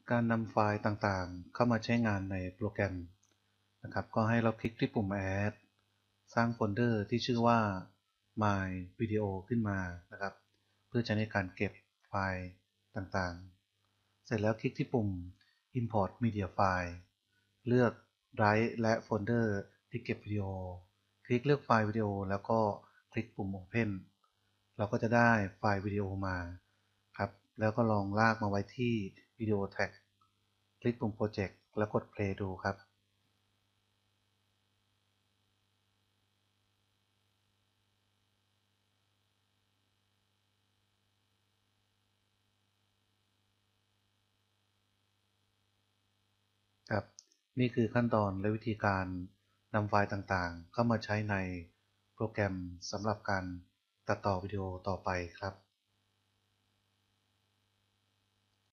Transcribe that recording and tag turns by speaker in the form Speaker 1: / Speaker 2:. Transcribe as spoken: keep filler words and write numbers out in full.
Speaker 1: การนำไฟล์ต่างๆเข้ามาใช้งานในโปรแกรมนะครับก็ให้เราคลิกที่ปุ่ม Add สร้างโฟลเดอร์ที่ชื่อว่า My Video ขึ้นมานะครับเพื่อใช้ในการเก็บไฟล์ต่างๆเสร็จแล้วคลิกที่ปุ่ม Import Media File เลือก Drive และโฟลเดอร์ที่เก็บวิดีโอคลิกเลือกไฟล์วิดีโอแล้วก็คลิกปุ่ม Open เราก็จะได้ไฟล์วิดีโอมาครับแล้วก็ลองลากมาไว้ที่วิดีโอแท็กคลิกปุ่ม Project แล้วกด Play ดูครับครับนี่คือขั้นตอนและวิธีการนำไฟล์ต่างๆเข้ามาใช้ในโปรแกรมสำหรับการตัดต่อวิดีโอต่อไปครับ